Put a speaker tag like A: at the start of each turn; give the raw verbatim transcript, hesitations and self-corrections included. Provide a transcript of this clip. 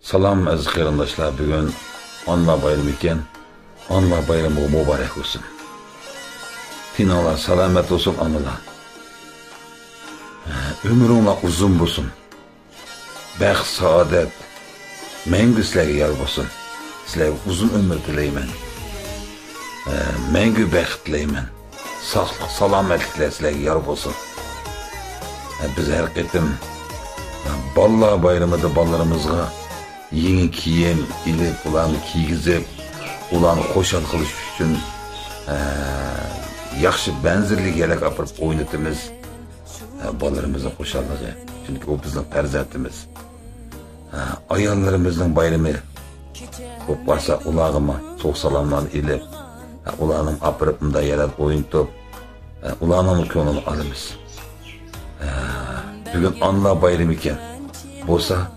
A: Salam aziz qarindoshlar, bugun Onlar bayrami ekan. Onlar bayrami muborak olsun. Tinolar salomat olsun onalar. Ömrünglar uzun bo'lsin. Baxt, saodat mangu sizlarga yor bo'lsin. Sizlarga uzun ömür tilayman. Mangu baxt tilayman. Sog'lik, salomatliklar sizlarga yor bo'lsin. Biz har qetim Balla bayramida bolalarımızga yeni kiyim ilip ularni kiygizib, ularni xo'shal qilish uchun yaxshi benzerlik yelak apirib o'ynatamiz. Bolalarımızın xo'shalligi, chunki u bizning farzandimiz. Ayollarimizning bayrami ko'p bo'lsa ularga so'q salomlarni ilib, ularni apirib unda yarab o'ynatib, ularning ko'nglini olamiz. Bugün Onlar bayrami ekan. Bo'lsa